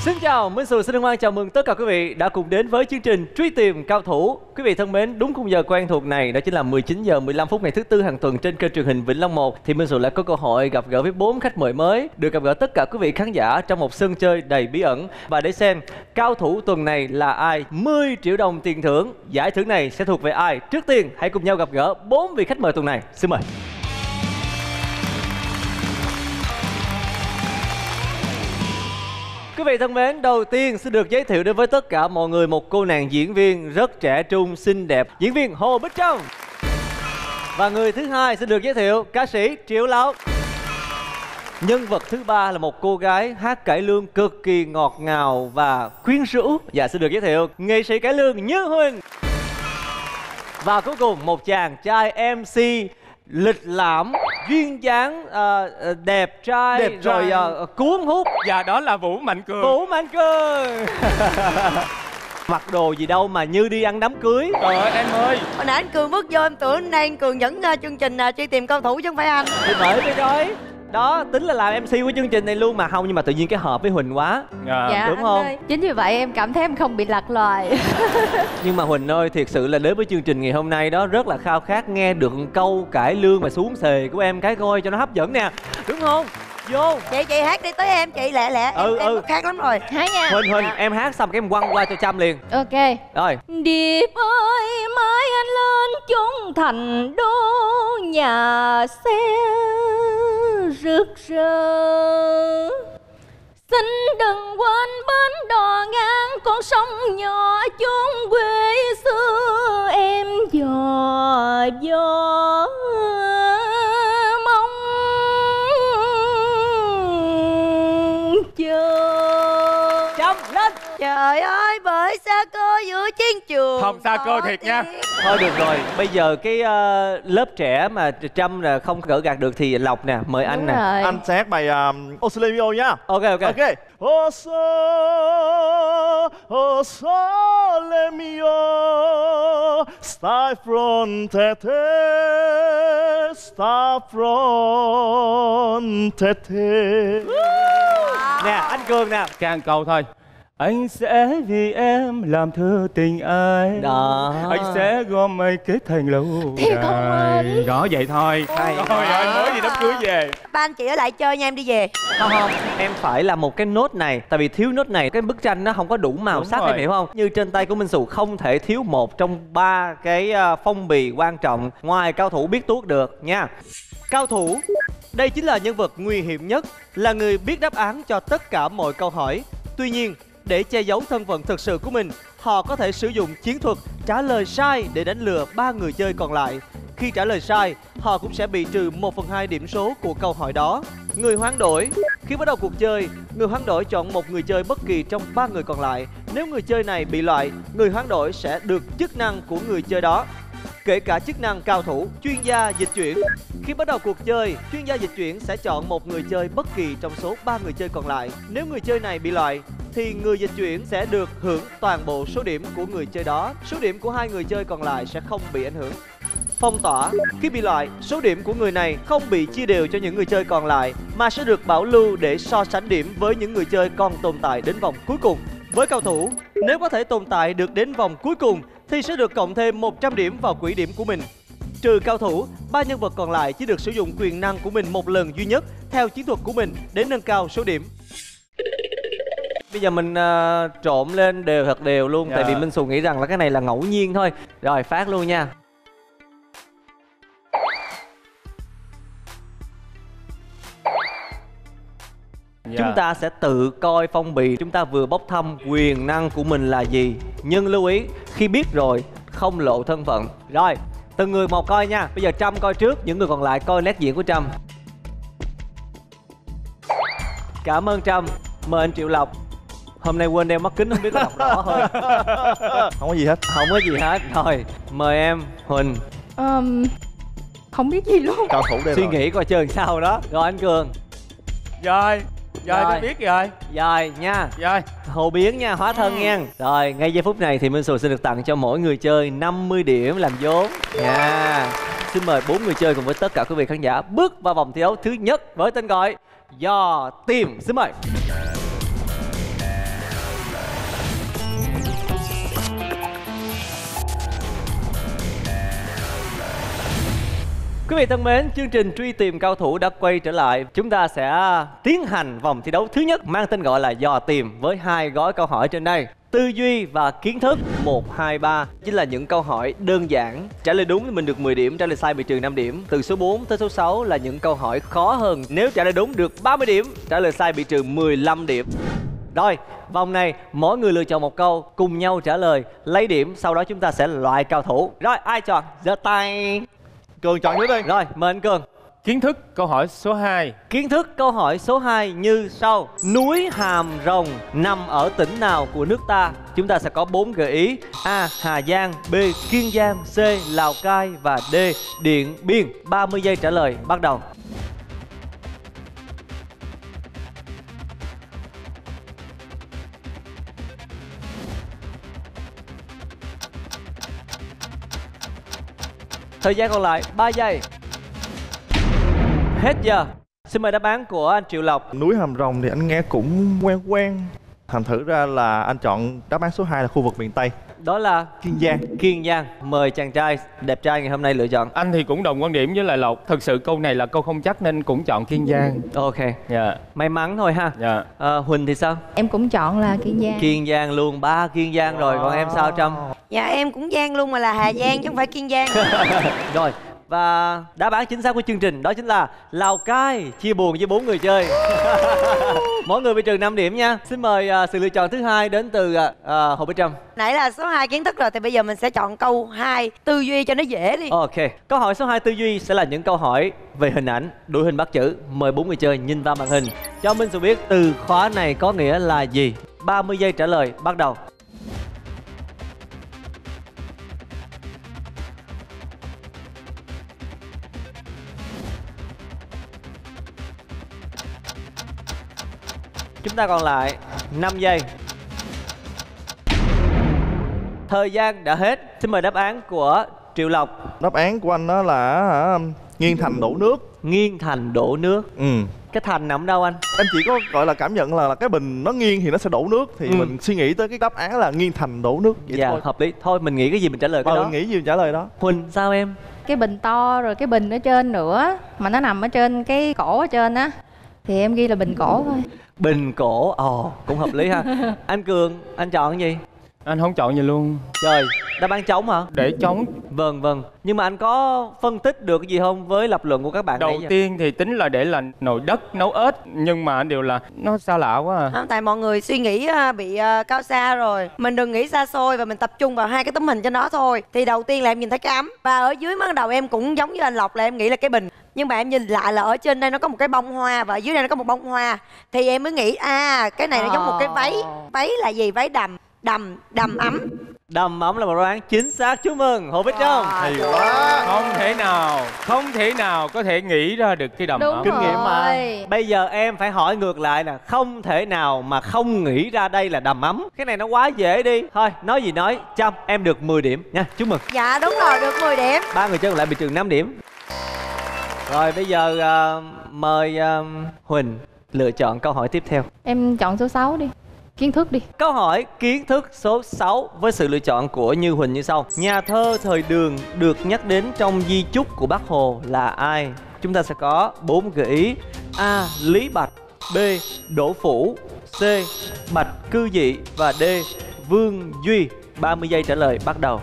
Xin chào, Minh Sù xin hân hoan chào mừng tất cả quý vị đã cùng đến với chương trình Truy tìm cao thủ. Quý vị thân mến, đúng khung giờ quen thuộc này, đó chính là 19 giờ 15 phút ngày thứ Tư hàng tuần trên kênh truyền hình Vĩnh Long 1 thì Minh Sù lại có cơ hội gặp gỡ với 4 khách mời mới, được gặp gỡ tất cả quý vị khán giả trong một sân chơi đầy bí ẩn. Và để xem cao thủ tuần này là ai, 10 triệu đồng tiền thưởng, giải thưởng này sẽ thuộc về ai? Trước tiên, hãy cùng nhau gặp gỡ 4 vị khách mời tuần này. Xin mời. Quý vị thân mến, đầu tiên xin được giới thiệu đến với tất cả mọi người một cô nàng diễn viên rất trẻ trung, xinh đẹp, diễn viên Hồ Bích Trâm. Và người thứ hai xin được giới thiệu ca sĩ Triệu Lộc. Nhân vật thứ ba là một cô gái hát cải lương cực kỳ ngọt ngào và quyến rũ. Và xin được giới thiệu nghệ sĩ cải lương Như Huỳnh. Và cuối cùng một chàng trai MC lịch lãm, duyên dáng, đẹp trai rồi cuốn hút. Và đó là Vũ Mạnh Cường. Vũ Mạnh Cường. Mặc đồ gì đâu mà như đi ăn đám cưới. Trời ơi em ơi, Hồi nãy anh Cường bước vô em tưởng nay anh Cường dẫn chương trình Truy tìm cao thủ chứ không phải anh. Thì bởi vì rồi đó, tính là làm MC của chương trình này luôn mà không, nhưng mà tự nhiên cái hợp với Huỳnh quá. Dạ đúng không? ơi. Chính vì vậy em cảm thấy em không bị lạc loài. Nhưng mà Huỳnh ơi, thiệt sự là đến với chương trình ngày hôm nay đó rất là khao khát nghe được câu cải lương mà xuống xề của em cái coi cho nó hấp dẫn nè, đúng không? Vô Chị hát đi, tới em chị lẹ lẹ. Em khác lắm rồi. Hả nha. Huỳnh em hát xong cái em quăng qua cho Trâm liền. Ok. Rồi. Điệp ơi, mai anh lên chung thành đô, nhà xe rực rỡ. Xin đừng quên bến đò ngang con sông nhỏ chốn quê xưa em dò dò mong chờ. Trâm lên. Trời ơi, bởi xa cơ giữa chiến trường. không xa cơ thiệt nha. Thôi được rồi, bây giờ cái lớp trẻ mà Trâm là không gỡ gạt được thì Lộc nè, mời anh nè. Anh sẽ hát bài Osalemio nhá. Ok. Osalemio, stai fronte te, sta fronte te. Nè, anh Cường nè. Càng câu thôi. Anh sẽ vì em làm thơ tình ai. Đó. Anh sẽ gom mây kết thành lâu Thiệt không anh? Đó vậy thôi. Hay. Thôi ơi, mới gì đám cưới về. Ba anh chị ở lại chơi nha, em đi về. Không, em phải là một cái nốt này. Tại vì thiếu nốt này, cái bức tranh nó không có đủ màu Đúng sắc, rồi. em hiểu không? Như trên tay của Minh Sù không thể thiếu một trong 3 cái phong bì quan trọng ngoài cao thủ biết tuốt được nha. Cao thủ, đây chính là nhân vật nguy hiểm nhất, là người biết đáp án cho tất cả mọi câu hỏi. Tuy nhiên, để che giấu thân phận thực sự của mình, họ có thể sử dụng chiến thuật trả lời sai để đánh lừa 3 người chơi còn lại. Khi trả lời sai, họ cũng sẽ bị trừ 1/2 điểm số của câu hỏi đó. Người hoán đổi. Khi bắt đầu cuộc chơi, người hoán đổi chọn một người chơi bất kỳ trong 3 người còn lại. Nếu người chơi này bị loại, người hoán đổi sẽ được chức năng của người chơi đó, kể cả chức năng cao thủ, chuyên gia dịch chuyển. Khi bắt đầu cuộc chơi, chuyên gia dịch chuyển sẽ chọn một người chơi bất kỳ trong số 3 người chơi còn lại. Nếu người chơi này bị loại, thì người dịch chuyển sẽ được hưởng toàn bộ số điểm của người chơi đó. Số điểm của 2 người chơi còn lại sẽ không bị ảnh hưởng. Phong tỏa. Khi bị loại, số điểm của người này không bị chia đều cho những người chơi còn lại, mà sẽ được bảo lưu để so sánh điểm với những người chơi còn tồn tại đến vòng cuối cùng. Với cao thủ, nếu có thể tồn tại được đến vòng cuối cùng thì sẽ được cộng thêm 100 điểm vào quỹ điểm của mình. Trừ cao thủ, 3 nhân vật còn lại chỉ được sử dụng quyền năng của mình một lần duy nhất theo chiến thuật của mình để nâng cao số điểm. Bây giờ mình trộn lên đều thật đều luôn. Tại vì Minh Sù nghĩ rằng là cái này là ngẫu nhiên thôi. Rồi phát luôn nha. Chúng ta sẽ tự coi phong bì, chúng ta vừa bốc thăm quyền năng của mình là gì. Nhưng lưu ý, khi biết rồi không lộ thân phận. Rồi, từng người một coi nha. Bây giờ Trâm coi trước, những người còn lại coi nét diễn của Trâm. Cảm ơn Trâm. Mời anh Triệu Lộc. Hôm nay quên đeo mắt kính không biết có đọc rõ hơn. Không có gì hết. Không có gì hết. Rồi, mời em Huỳnh. Không biết gì luôn. Cao thủ đây Suy rồi. nghĩ coi chơi sao đó. Rồi anh Cường. Rồi Rồi. tôi biết rồi. Rồi nha. Rồi. Hồ biến nha, hóa thân nha. Rồi, ngay giây phút này thì Minh Sù sẽ được tặng cho mỗi người chơi 50 điểm làm vốn nha. Xin mời 4 người chơi cùng với tất cả quý vị khán giả bước vào vòng thi đấu thứ nhất với tên gọi Dò Tìm. Xin mời. Quý vị thân mến, chương trình Truy tìm cao thủ đã quay trở lại. Chúng ta sẽ tiến hành vòng thi đấu thứ nhất mang tên gọi là Dò tìm với 2 gói câu hỏi trên đây. Tư duy và kiến thức 1, 2, 3 chính là những câu hỏi đơn giản. Trả lời đúng thì mình được 10 điểm, trả lời sai bị trừ 5 điểm. Từ số 4 tới số 6 là những câu hỏi khó hơn. Nếu trả lời đúng được 30 điểm, trả lời sai bị trừ 15 điểm. Rồi, vòng này mỗi người lựa chọn một câu, cùng nhau trả lời, lấy điểm, sau đó chúng ta sẽ loại cao thủ. Rồi, ai chọn? Giơ tay. Cường chọn trước đi. Rồi, mời anh Cường. Kiến thức câu hỏi số 2. Kiến thức câu hỏi số 2 như sau. Núi Hàm Rồng nằm ở tỉnh nào của nước ta? Chúng ta sẽ có 4 gợi ý. A. Hà Giang, B. Kiên Giang, C. Lào Cai và D. Điện Biên. 30 giây trả lời, bắt đầu. Thời gian còn lại 3 giây. Hết giờ. Xin mời đáp án của anh Triệu Lộc. Núi Hàm Rồng thì anh nghe cũng quen quen. Thành thử ra là anh chọn đáp án số 2 là khu vực miền Tây. Đó là Kiên Giang. Kiên Giang. Mời chàng trai đẹp trai ngày hôm nay lựa chọn. Anh thì cũng đồng quan điểm với lại Lộc. Thực sự câu này là câu không chắc nên cũng chọn Kiên Giang. Ok. Dạ. May mắn thôi ha. Dạ. Huỳnh thì sao? Em cũng chọn là Kiên Giang. Kiên Giang luôn, 3 Kiên Giang rồi. Còn em sao Trâm? Dạ em cũng Giang luôn mà là Hà Giang chứ không phải Kiên Giang. Rồi. Và đáp án chính xác của chương trình đó chính là Lào Cai. Chia buồn với 4 người chơi. Mỗi người bị trừ 5 điểm nha. Xin mời sự lựa chọn thứ hai đến từ Hồ Bích Trâm. Nãy là số 2 kiến thức rồi thì bây giờ mình sẽ chọn câu 2 tư duy cho nó dễ đi. Ok. Câu hỏi số 2 tư duy sẽ là những câu hỏi về hình ảnh, đuổi hình bắt chữ. Mời 4 người chơi nhìn vào màn hình cho Minh Sự biết từ khóa này có nghĩa là gì. 30 giây trả lời, bắt đầu. Chúng ta còn lại 5 giây. Thời gian đã hết. Xin mời đáp án của Triệu Lộc. Đáp án của anh đó là nghiêng thành đổ nước. Nghiêng thành đổ nước. Cái thành nằm đâu anh? Anh chỉ có gọi là cảm nhận là cái bình nó nghiêng thì nó sẽ đổ nước. Thì mình suy nghĩ tới cái đáp án là nghiêng thành đổ nước. Vậy Dạ, thôi. hợp lý. Thôi mình nghĩ cái gì mình trả lời cái đó. Mình nghĩ gì trả lời đó. Huỳnh sao em? Cái bình to rồi cái bình ở trên nữa, mà nó nằm ở trên cái cổ ở trên á, thì em ghi là bình cổ thôi. Bình cổ. Ồ, cũng hợp lý ha. Anh Cường, anh chọn cái gì? Anh không chọn gì luôn. Trời, đáp án trống hả? Để trống. Vâng, vâng. Nhưng mà anh có phân tích được cái gì không với lập luận của các bạn Đầu nãy giờ? tiên thì tính là để là nồi đất nấu ếch. Nhưng mà đều là nó xa lạ quá à. Không, tại mọi người suy nghĩ bị cao xa rồi. Mình đừng nghĩ xa xôi và mình tập trung vào 2 cái tấm hình trên đó thôi. Thì đầu tiên là em nhìn thấy cái ấm. Và ở dưới bắt đầu em cũng giống như anh Lộc là em nghĩ là cái bình. Nhưng mà em nhìn lại là ở trên đây nó có một cái bông hoa và ở dưới đây nó có một bông hoa. Thì em mới nghĩ cái này nó giống một cái váy. Váy là gì? Váy đầm. Đầm ấm. Đầm ấm là một đáp án chính xác. Chúc mừng Hồ Bích Trâm. Hay quá. Không thể nào có thể nghĩ ra được cái đầm Đúng ấm. Kinh nghiệm mà. rồi. Bây giờ em phải hỏi ngược lại nè. Không thể nào mà không nghĩ ra đây là đầm ấm. Cái này nó quá dễ đi. Thôi nói gì nói, Trâm em được 10 điểm nha. Chúc mừng. Dạ đúng rồi, được 10 điểm. 3 người chơi còn lại bị trừ 5 điểm. Rồi bây giờ mời Huỳnh lựa chọn câu hỏi tiếp theo. Em chọn số 6 đi. Kiến thức đi. Câu hỏi kiến thức số 6 với sự lựa chọn của Như Huỳnh như sau. Nhà thơ thời Đường được nhắc đến trong di chúc của Bác Hồ là ai? Chúng ta sẽ có 4 gợi ý. A. Lý Bạch, B. Đỗ Phủ, C. Bạch Cư Dị và D. Vương Duy. 30 giây trả lời, bắt đầu.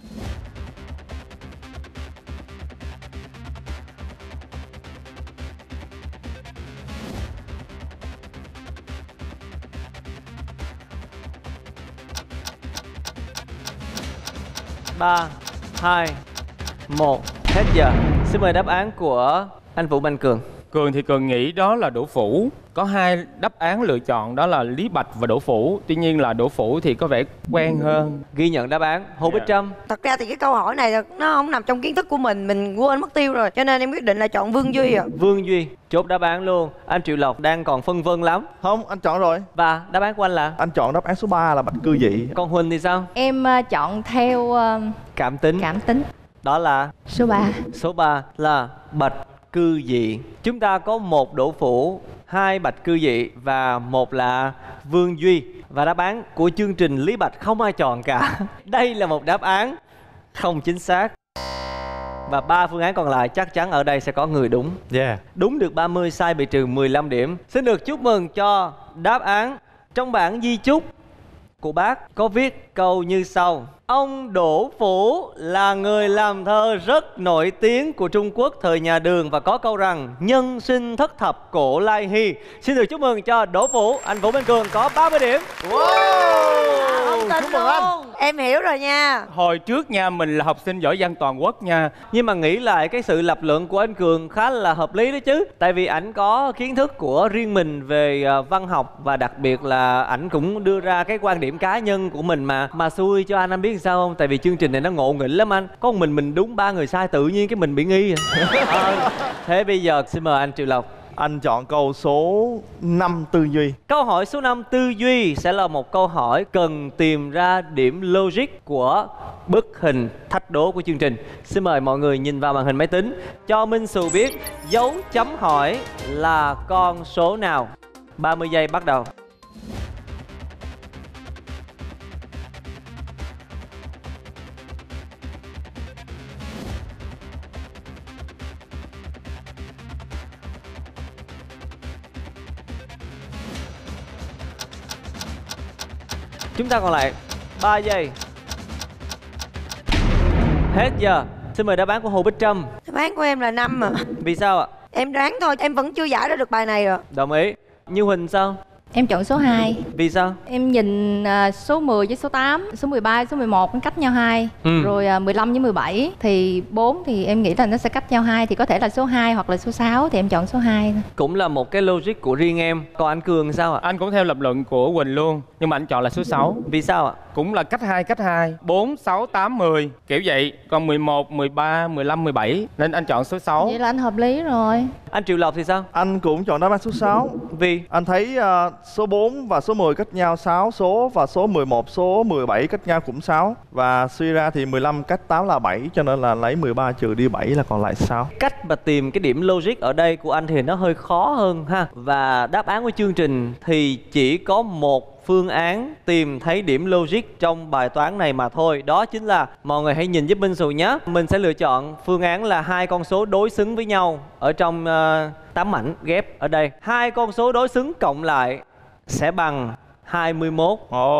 Ba, 2, 1, hết giờ. Xin mời đáp án của anh Vũ Mạnh Cường. Cường thì Cường nghĩ đó là Đỗ Phủ. Có 2 đáp án lựa chọn đó là Lý Bạch và Đỗ Phủ. Tuy nhiên là Đỗ Phủ thì có vẻ quen hơn. Ghi nhận đáp án. Hồ Bích Trâm. Thật ra thì cái câu hỏi này nó không nằm trong kiến thức của mình quên mất tiêu rồi. Cho nên em quyết định là chọn Vương Duy ạ. Vương Duy. Chốt đáp án luôn. Anh Triệu Lộc đang còn phân vân lắm. Không, anh chọn rồi. Và đáp án của anh là? Anh chọn đáp án số 3 là Bạch Cư Dị. Còn Huỳnh thì sao? Em chọn theo Cảm tính. cảm tính. Đó là? Số 3. Số 3 là Bạch Cư Dị. Chúng ta có 1 Đỗ Phủ, 2 Bạch Cư Dị và 1 là Vương Duy. Và đáp án của chương trình Lý Bạch không ai chọn cả. Đây là một đáp án không chính xác. Và 3 phương án còn lại chắc chắn ở đây sẽ có người đúng. Yeah. Đúng được 30, sai bị trừ 15 điểm. Xin được chúc mừng cho đáp án. Trong bản di chúc của bác có viết câu như sau: ông Đỗ Phủ là người làm thơ rất nổi tiếng của Trung Quốc thời nhà Đường và có câu rằng nhân sinh thất thập cổ lai hy. Xin được chúc mừng cho Đỗ Phủ. Anh Vũ Minh Cường có 30 điểm. Không tin chúc mừng anh. luôn. Em hiểu rồi nha. Hồi trước nha, mình là học sinh giỏi văn toàn quốc nha. Nhưng mà nghĩ lại cái sự lập luận của anh Cường khá là hợp lý đó chứ. Tại vì ảnh có kiến thức của riêng mình về văn học, và đặc biệt là ảnh cũng đưa ra cái quan điểm cá nhân của mình mà xui cho anh biết sao không? Tại vì chương trình này nó ngộ nghĩnh lắm anh. Có một mình đúng 3 người sai, tự nhiên cái mình bị nghi Thế bây giờ xin mời anh Triệu Lộc. Anh chọn câu số 5 tư duy. Câu hỏi số 5 tư duy sẽ là một câu hỏi cần tìm ra điểm logic của bức hình thách đố của chương trình. Xin mời mọi người nhìn vào màn hình máy tính, cho Minh Xù biết dấu chấm hỏi là con số nào. 30 giây bắt đầu. Chúng ta còn lại 3 giây. Hết giờ. Xin mời đáp án của Hồ Bích Trâm. Đáp án của em là 5 mà. Vì sao ạ? Em đoán thôi, em vẫn chưa giải ra được bài này rồi. Đồng ý. Như Huỳnh sao? Em chọn số 2. Vì sao? Em nhìn số 10 với số 8, số 13, số 11 nó cách nhau 2. Rồi 15 với 17 thì 4 thì em nghĩ là nó sẽ cách nhau 2, thì có thể là số 2 hoặc là số 6, thì em chọn số 2 thôi. Cũng là một cái logic của riêng em. Còn anh Cường sao ạ? Anh cũng theo lập luận của Quỳnh luôn, nhưng mà anh chọn là số 6. Vì sao ạ? Cũng là cách 2, 4, 6, 8, 10 kiểu vậy. Còn 11, 13, 15, 17 nên anh chọn số 6. Vậy là anh hợp lý rồi. Anh Triệu Lộc thì sao? Anh cũng chọn đáp án số 6. Vì Anh thấy số 4 và số 10 cách nhau 6 số, và số 11, số 17 cách nhau cũng 6. Và suy ra thì 15 cách 8 là 7, cho nên là lấy 13 trừ đi 7 là còn lại 6. cách mà tìm cái điểm logic ở đây của anh thì nó hơi khó hơn ha. Và đáp án của chương trình thì chỉ có một phương án tìm thấy điểm logic trong bài toán này mà thôi. Đó chính là, mọi người hãy nhìn giúp Minh Xù nhé. Mình sẽ lựa chọn phương án là hai con số đối xứng với nhau ở trong 8 mảnh ghép ở đây. Hai con số đối xứng cộng lại sẽ bằng 21.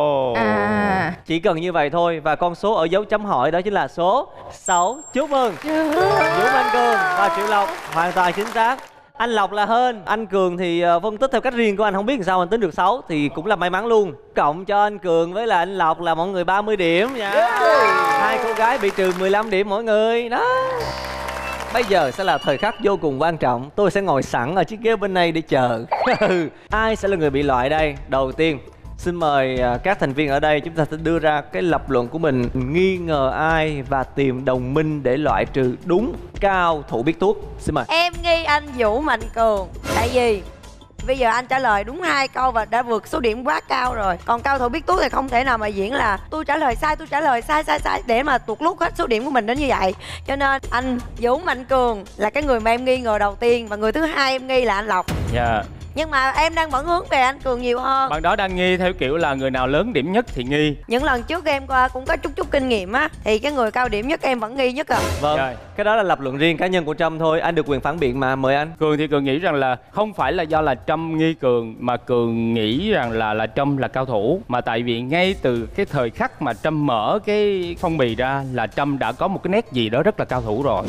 Chỉ cần như vậy thôi. Và con số ở dấu chấm hỏi đó chính là số 6. Chúc mừng Vũ Minh Cường và Triệu Lộc. Hoàn toàn chính xác. Anh Lộc là hơn. Anh Cường thì phân tích theo cách riêng của anh, không biết làm sao anh tính được 6, thì cũng là may mắn luôn. Cộng cho anh Cường với là anh Lộc là mọi người 30 điểm nha. Hai cô gái bị trừ 15 điểm mỗi người đó. Bây giờ sẽ là thời khắc vô cùng quan trọng. Tôi sẽ ngồi sẵn ở chiếc ghế bên này để chờ. Ai sẽ là người bị loại đây? Đầu tiên, xin mời các thành viên ở đây, chúng ta sẽ đưa ra cái lập luận của mình, nghi ngờ ai và tìm đồng minh để loại trừ đúng cao thủ biết tuốt. Xin mời. Em nghi anh Vũ Mạnh Cường. Tại vì bây giờ anh trả lời đúng 2 câu và đã vượt số điểm quá cao rồi. Còn cao thủ biết tuốt thì không thể nào mà diễn là tôi trả lời sai, tôi trả lời sai để mà tuột lút hết số điểm của mình đến như vậy. Cho nên anh Vũ Mạnh Cường là cái người mà em nghi ngờ đầu tiên, và người thứ hai em nghi là anh Lộc. Dạ. Nhưng mà em đang vẫn hướng về anh Cường nhiều hơn. Bạn đó đang nghi theo kiểu là người nào lớn điểm nhất thì nghi. Những lần trước em qua cũng có chút kinh nghiệm á, thì cái người cao điểm nhất em vẫn nghi nhất à. Vâng, Rồi. cái đó là lập luận riêng cá nhân của Trâm thôi. Anh được quyền phản biện mà, mời anh. Cường thì Cường nghĩ rằng là không phải là do là Trâm nghi Cường, mà Cường nghĩ rằng là Trâm là cao thủ. Mà tại vì ngay từ cái thời khắc mà Trâm mở cái phong bì ra là Trâm đã có một cái nét gì đó rất là cao thủ rồi.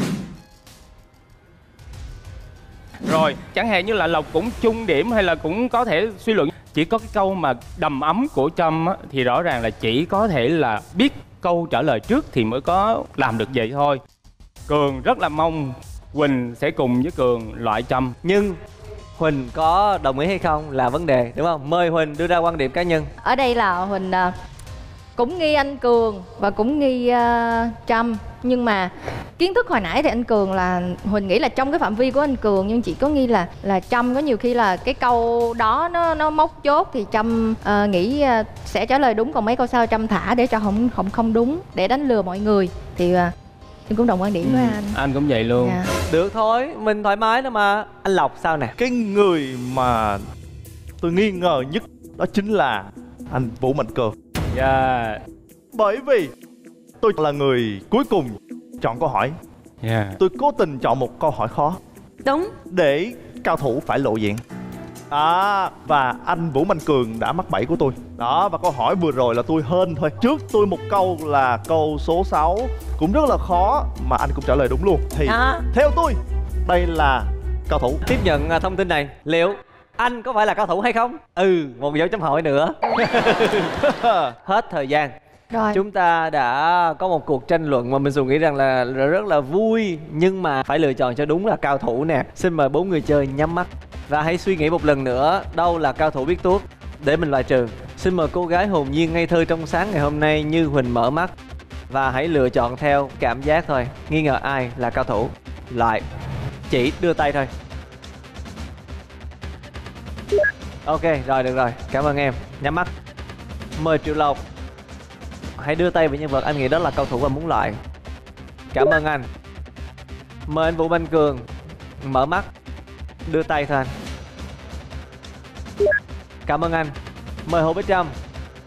Rồi, chẳng hạn như là Lộc cũng chung điểm hay là cũng có thể suy luận. Chỉ có cái câu mà đầm ấm của Trâm á, thì rõ ràng là chỉ có thể là biết câu trả lời trước thì mới có làm được vậy thôi. Cường rất là mong Huỳnh sẽ cùng với Cường loại Trâm. Nhưng Huỳnh có đồng ý hay không là vấn đề, đúng không? Mời Huỳnh đưa ra quan điểm cá nhân. Ở đây là Huỳnh cũng nghi anh Cường và cũng nghi Trâm. Nhưng mà kiến thức hồi nãy thì anh Cường là Huỳnh nghĩ là trong cái phạm vi của anh Cường, nhưng chỉ có nghi là Trâm có nhiều khi là cái câu đó nó móc chốt thì Trâm nghĩ sẽ trả lời đúng, còn mấy câu sau Trâm thả để cho không đúng, để đánh lừa mọi người. Thì em cũng đồng quan điểm với anh. Anh cũng vậy luôn. Dạ. Được thôi, mình thoải mái đó mà. Anh Lộc sao nè? Cái người mà tôi nghi ngờ nhất đó chính là anh Vũ Mạnh Cường. Dạ. Bởi vì tôi là người cuối cùng chọn câu hỏi. Tôi cố tình chọn một câu hỏi khó Đúng. để cao thủ phải lộ diện. Và anh Vũ Mạnh Cường đã mắc bẫy của tôi. Đó, và câu hỏi vừa rồi là tôi hên thôi. Trước tôi một câu là câu số 6 cũng rất là khó mà anh cũng trả lời đúng luôn. Thì theo tôi, đây là cao thủ. Tiếp nhận thông tin này, liệu anh có phải là cao thủ hay không? Một dấu chấm hỏi nữa. Hết thời gian. Rồi. Chúng ta đã có một cuộc tranh luận mà mình dù nghĩ rằng là rất là vui, nhưng mà phải lựa chọn cho đúng là cao thủ nè. Xin mời 4 người chơi nhắm mắt và hãy suy nghĩ một lần nữa đâu là cao thủ biết tuốt để mình loại trừ. Xin mời cô gái hồn nhiên ngây thơ trong sáng ngày hôm nay Như Huỳnh mở mắt và hãy lựa chọn theo cảm giác thôi. Nghi ngờ ai là cao thủ, loại. Chỉ đưa tay thôi. Ok, rồi được rồi. Cảm ơn em. Nhắm mắt. Mời Triệu Lộc. Hãy đưa tay về nhân vật anh nghĩ đó là cao thủ và muốn loại. Cảm ơn anh. Mời anh Vũ Mạnh Cường. Mở mắt. Đưa tay thôi anh. Cảm ơn anh. Mời Hồ Bích Trâm.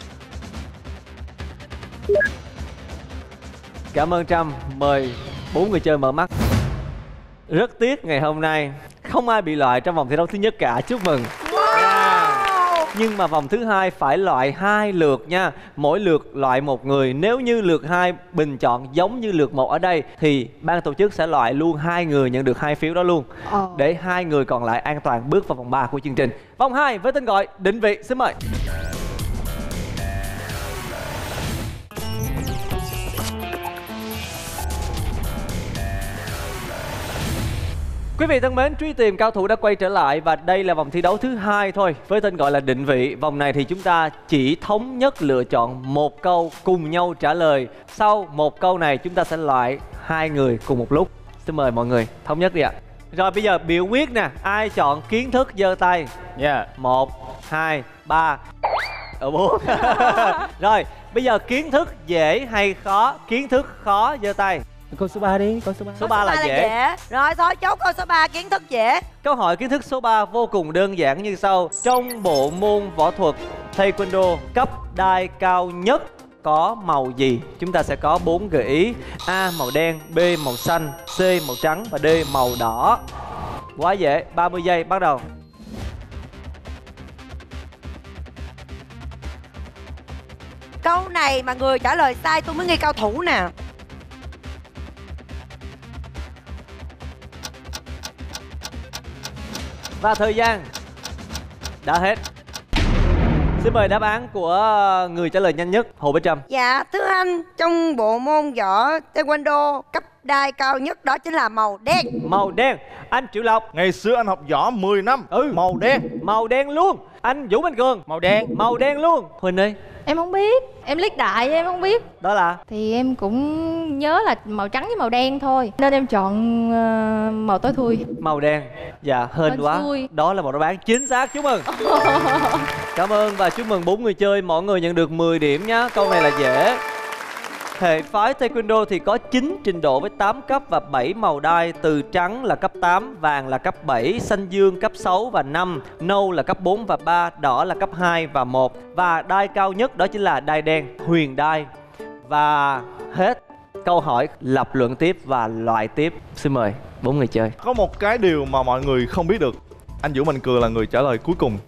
Cảm ơn Trâm. Mời 4 người chơi mở mắt. Rất tiếc ngày hôm nay không ai bị loại trong vòng thi đấu thứ nhất cả. Chúc mừng. Nhưng mà vòng thứ hai phải loại 2 lượt nha. Mỗi lượt loại một người. Nếu như lượt 2 bình chọn giống như lượt 1 ở đây thì ban tổ chức sẽ loại luôn 2 người nhận được 2 phiếu đó luôn. Để 2 người còn lại an toàn bước vào vòng 3 của chương trình. Vòng 2 với tên gọi định vị. Xin mời. Quý vị thân mến, truy tìm cao thủ đã quay trở lại và đây là vòng thi đấu thứ 2 thôi với tên gọi là định vị. Vòng này thì chúng ta chỉ thống nhất lựa chọn một câu cùng nhau trả lời. Sau một câu này chúng ta sẽ loại 2 người cùng một lúc. Xin mời mọi người thống nhất đi ạ. Rồi bây giờ biểu quyết nè, ai chọn kiến thức giơ tay. 1, 2, 3, 4. Rồi bây giờ kiến thức dễ hay khó? Kiến thức khó giơ tay. Câu số 3 đi, câu số 3. Số 3 là dễ. Rồi thôi chốt câu số 3 kiến thức dễ. Câu hỏi kiến thức số 3 vô cùng đơn giản như sau. Trong bộ môn võ thuật Taekwondo, cấp đai cao nhất có màu gì? Chúng ta sẽ có 4 gợi ý. A màu đen, B màu xanh, C màu trắng và D màu đỏ. Quá dễ, 30 giây bắt đầu. Câu này mà người trả lời sai tôi mới nghi cao thủ nè. Và thời gian đã hết. Xin mời đáp án của người trả lời nhanh nhất, Hồ Bích Trâm. Dạ, thưa anh, trong bộ môn võ Taekwondo, cấp đai cao nhất đó chính là màu đen. Màu đen. Anh Triệu Lộc. Ngày xưa anh học võ 10 năm. Màu đen. Màu đen luôn. Anh Vũ Mạnh Cường. Màu đen. Màu đen luôn. Huỳnh ơi. Em không biết, em liếc đại em không biết. Đó là? Thì em cũng nhớ là màu trắng với màu đen thôi, nên em chọn màu tối thui. Màu đen. Dạ, hên quá xui. Đó là một đáp án chính xác, chúc mừng. Cảm ơn và chúc mừng 4 người chơi. Mọi người nhận được 10 điểm nhá. Câu này là dễ. Hệ phái Taekwondo thì có 9 trình độ với 8 cấp và 7 màu đai. Từ trắng là cấp 8, vàng là cấp 7, xanh dương cấp 6 và 5, nâu là cấp 4 và 3, đỏ là cấp 2 và 1. Và đai cao nhất đó chính là đai đen, huyền đai. Và hết câu hỏi, lập luận tiếp và loại tiếp. Xin mời 4 người chơi. Có một cái điều mà mọi người không biết được, anh Vũ Mạnh Cường là người trả lời cuối cùng.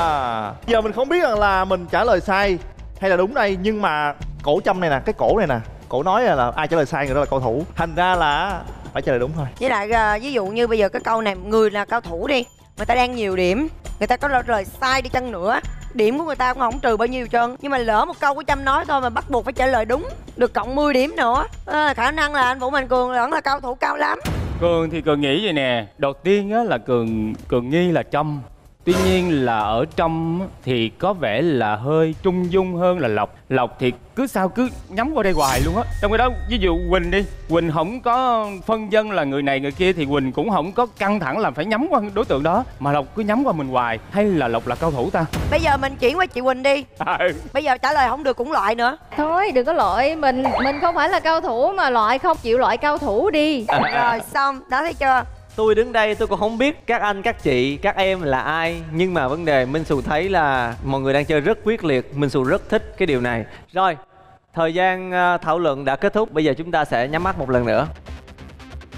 Giờ mình không biết rằng là mình trả lời sai hay là đúng đây, nhưng mà cổ Trâm này nè, cái cổ này nè, cổ nói là ai trả lời sai người đó là cao thủ, thành ra là phải trả lời đúng thôi. Với lại ví dụ như bây giờ cái câu này người là cao thủ đi, người ta đang nhiều điểm, người ta có lời sai đi chăng nữa, điểm của người ta cũng không trừ bao nhiêu hết trơn, nhưng mà lỡ một câu của Trâm nói thôi mà bắt buộc phải trả lời đúng, được cộng 10 điểm nữa. Khả năng là anh Vũ Mạnh Cường vẫn là cao thủ cao lắm. Cường thì Cường nghĩ vậy nè. Đầu tiên á là Cường nghi là Trâm. Tuy nhiên là ở Trâm thì có vẻ là hơi trung dung hơn là Lộc. Lộc thì cứ sao cứ nhắm qua đây hoài luôn á. Trong cái đó ví dụ Quỳnh đi, Quỳnh không có phân vân là người này người kia thì Quỳnh cũng không có căng thẳng là phải nhắm qua đối tượng đó, mà Lộc cứ nhắm qua mình hoài. Hay là Lộc là cao thủ ta? Bây giờ mình chuyển qua chị Quỳnh đi. Bây giờ trả lời không được cũng loại nữa. Thôi đừng có loại, mình không phải là cao thủ mà loại không chịu loại cao thủ đi. Rồi xong, đó thấy chưa? Tôi đứng đây tôi cũng không biết các anh, các chị, các em là ai. Nhưng mà vấn đề Minh Xù thấy là mọi người đang chơi rất quyết liệt. Minh Xù rất thích cái điều này. Rồi, thời gian thảo luận đã kết thúc. Bây giờ chúng ta sẽ nhắm mắt một lần nữa.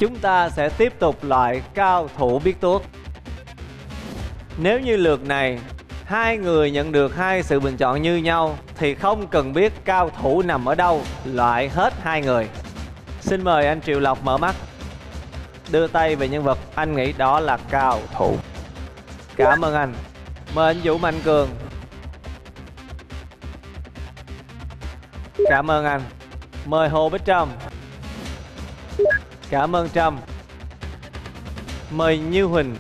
chúng ta sẽ tiếp tục loại cao thủ biết tuốt. Nếu như lượt này hai người nhận được hai sự bình chọn như nhau thì không cần biết cao thủ nằm ở đâu, loại hết hai người. Xin mời anh Triệu Lộc mở mắt, đưa tay về nhân vật anh nghĩ đó là cao thủ. Cảm ơn anh. Mời anh Vũ Mạnh Cường. Cảm ơn anh. Mời Hồ Bích Trâm. Cảm ơn Trâm. Mời Như Huỳnh.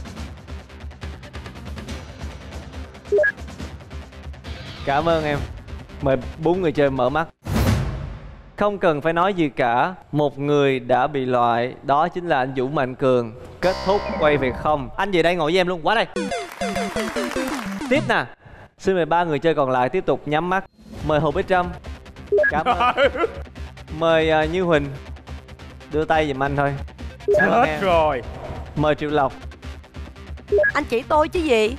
Cảm ơn em. Mời 4 người chơi mở mắt. Không cần phải nói gì cả, một người đã bị loại, đó chính là anh Vũ Mạnh Cường. Kết thúc quay về không. Anh về đây ngồi với em luôn, qua đây. Tiếp nè. Xin mời 3 người chơi còn lại tiếp tục nhắm mắt. Mời Hồ Bích Trâm. Cảm ơn. Mời Như Huỳnh. Đưa tay giùm anh thôi. Hết rồi. Mời Triệu Lộc. Anh chỉ tôi chứ gì.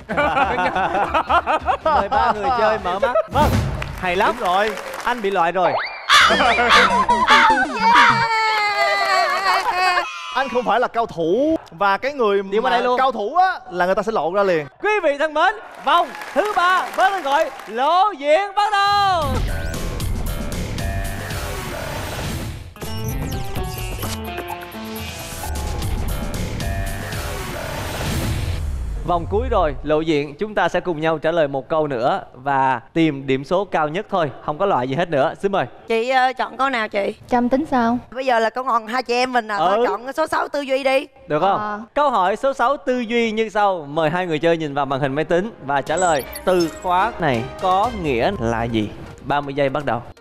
Mời 3 người chơi mở mắt. Vâng, hay lắm rồi. Anh bị loại rồi. Anh không phải là cao thủ. Và cái người Đi qua đây luôn. cao thủ á là người ta sẽ lộ ra liền. Quý vị thân mến, vòng thứ 3 với tên gọi lộ diện bắt đầu. Vòng cuối rồi, lộ diện, chúng ta sẽ cùng nhau trả lời một câu nữa và tìm điểm số cao nhất thôi, không có loại gì hết nữa. Xin mời. Chị chọn câu nào chị? Trâm tính sao? Bây giờ là câu còn hai chị em mình à. Thôi chọn số 6 tư duy đi. Được không? Câu hỏi số 6 tư duy như sau. Mời hai người chơi nhìn vào màn hình máy tính và trả lời từ khóa này có nghĩa là gì? 30 giây bắt đầu.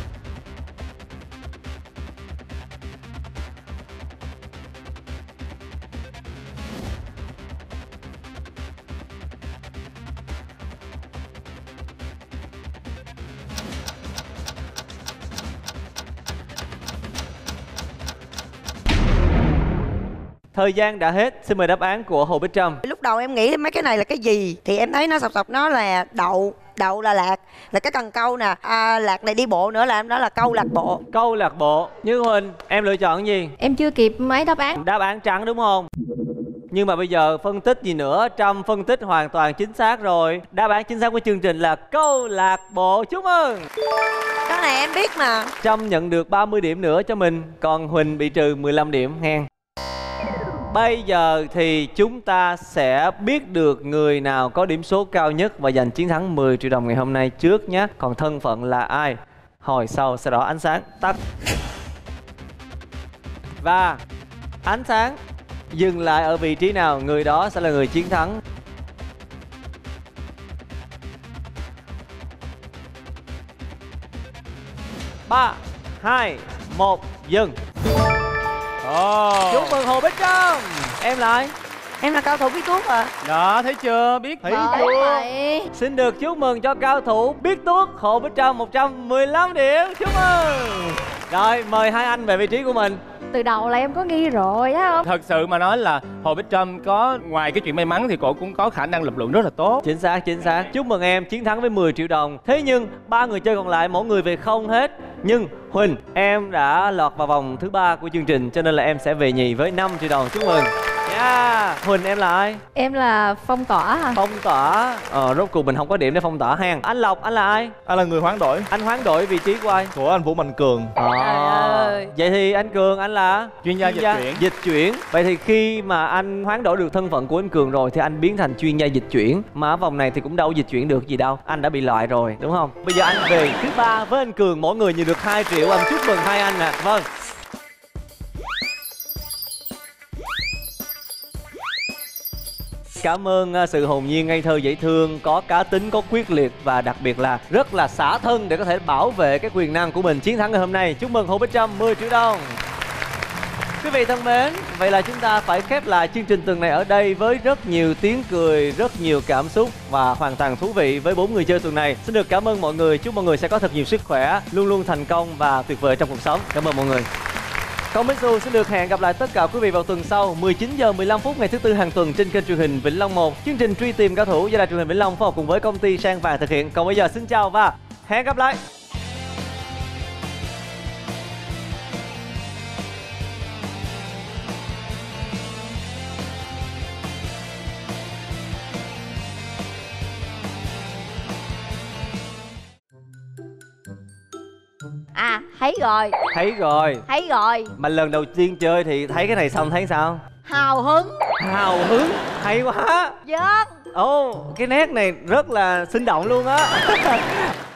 Thời gian đã hết, xin mời đáp án của Hồ Bích Trâm. Lúc đầu em nghĩ mấy cái này là cái gì thì em thấy nó sọc nó là đậu. Đậu là lạc, là cái cần câu nè. Lạc này đi bộ nữa là em nói là câu lạc bộ. Câu lạc bộ. Như Huỳnh, em lựa chọn gì? Em chưa kịp mấy đáp án. Đáp án trắng đúng không? Nhưng mà bây giờ phân tích gì nữa, Trâm phân tích hoàn toàn chính xác rồi. Đáp án chính xác của chương trình là câu lạc bộ. Chúc mừng. Cái này em biết mà. Trâm nhận được 30 điểm nữa cho mình, còn Huỳnh bị trừ 15 điểm hen. Bây giờ thì chúng ta sẽ biết được người nào có điểm số cao nhất và giành chiến thắng 10 triệu đồng ngày hôm nay trước nhé. Còn thân phận là ai? Hồi sau sẽ rõ ánh sáng tắt. Và ánh sáng dừng lại ở vị trí nào, người đó sẽ là người chiến thắng. Ba, 2, 1, dừng. Chúc mừng Hồ Bích Trâm. Em là ai? Em là cao thủ biết tuốt à. Đó, thấy chưa? Biết Thấy Bởi chưa? vậy. Xin được chúc mừng cho cao thủ biết tuốt Hồ Bích Trâm 115 điểm. Chúc mừng. Rồi, mời hai anh về vị trí của mình. Từ đầu là em có nghi rồi á không? Thật sự mà nói là Hồ Bích Trâm có ngoài cái chuyện may mắn thì cô cũng có khả năng lập luận rất là tốt. Chính xác, chính xác. Chúc mừng em chiến thắng với 10 triệu đồng. Thế nhưng ba người chơi còn lại mỗi người về không hết. Nhưng Huỳnh, em đã lọt vào vòng thứ 3 của chương trình cho nên là em sẽ về nhì với 5 triệu đồng. Chúc mừng. Yeah. Huỳnh, em là ai? Em là Phong Tỏa hả? Phong tỏa. Rốt cuộc mình không có điểm để phong tỏa hang. Anh Lộc, anh là ai? Anh là người hoán đổi Anh hoán đổi vị trí của ai? của anh Vũ Mạnh Cường. Trời ơi. Vậy thì anh Cường, anh là Chuyên gia dịch chuyển. Dịch chuyển. Vậy thì khi mà anh hoán đổi được thân phận của anh Cường rồi thì anh biến thành chuyên gia dịch chuyển. Mà ở vòng này thì cũng đâu dịch chuyển được gì đâu. Anh đã bị loại rồi, đúng không? Bây giờ anh về thứ 3 với anh Cường, mỗi người nhận được 2 triệu. Anh chúc mừng hai anh nè. Vâng. Cảm ơn sự hồn nhiên ngây thơ dễ thương, có cá tính, có quyết liệt và đặc biệt là rất là xả thân để có thể bảo vệ cái quyền năng của mình chiến thắng ngày hôm nay. Chúc mừng Hồ Bích Trâm 10 triệu đồng. Quý vị thân mến, vậy là chúng ta phải khép lại chương trình tuần này ở đây với rất nhiều tiếng cười, rất nhiều cảm xúc và hoàn toàn thú vị với 4 người chơi tuần này. Xin được cảm ơn mọi người, chúc mọi người sẽ có thật nhiều sức khỏe, luôn luôn thành công và tuyệt vời trong cuộc sống. Cảm ơn mọi người. Còn Minh xin được hẹn gặp lại tất cả quý vị vào tuần sau 19 giờ 15 phút ngày thứ Tư hàng tuần trên kênh truyền hình Vĩnh Long 1. Chương trình truy tìm cao thủ do đài truyền hình Vĩnh Long phối hợp cùng với công ty Sang Vàng thực hiện. Còn bây giờ xin chào và hẹn gặp lại. Thấy rồi. Thấy rồi. Thấy rồi. Mà lần đầu tiên chơi thì thấy cái này xong thấy sao? Hào hứng. Hào hứng. Hay quá. Vâng. Ồ, cái nét này rất là sinh động luôn á.